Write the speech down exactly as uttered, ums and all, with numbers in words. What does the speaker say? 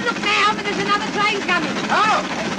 Look now, but there's another train coming. Oh!